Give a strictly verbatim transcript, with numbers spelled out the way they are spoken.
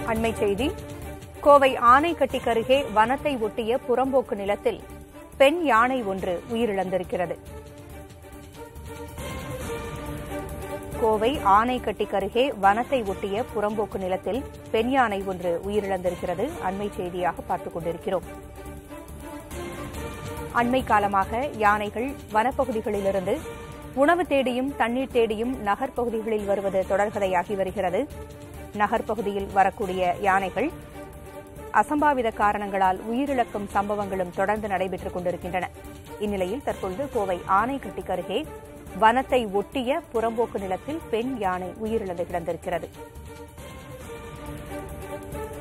அண்மைச் செய்தி கோவை ஆனைக்கட்டிக்கு அருகே வனத்தை ஒட்டிய புறம்போக்கு நிலத்தில் பெண் யானை ஒன்று உயிரிழந்திருக்கிறது. கோவை ஆனைக்கட்டிக்கு அருகே வனத்தை ஒட்டிய புறம்போக்கு நிலத்தில் பெண் யானை ஒன்று உயிரிழந்திருக்கிறது. அண்மைச் செய்தியாக பார்த்துக் கொண்டிருக்கிறோம். அண்மை காலமாக யானைகள் வனப்பகுதிகளிலிருந்து உணவு தேடியும் தண்ணீர் தேடியும் நகர்ப்பகுதிகளில் வருவது தொடர்கதையாகி வருகிறது. நகர்ப்பகுதியில் வரக்கூடிய யானைகள் அசம்பாவித காரணங்களால் உயிரிழக்கும் சம்பவங்களும் தொடர்ந்து நடைபெற்றுக் கொண்டிருக்கின்றன. இந்நிலையில் தற்பொழுது கோவை ஆனைக்கட்டிக்கு அருகே வனத்தை ஒட்டிய புறம்போக்கு நிலத்தில் பெண் யானை உயிரிழந்து கிடந்திருக்கிறது.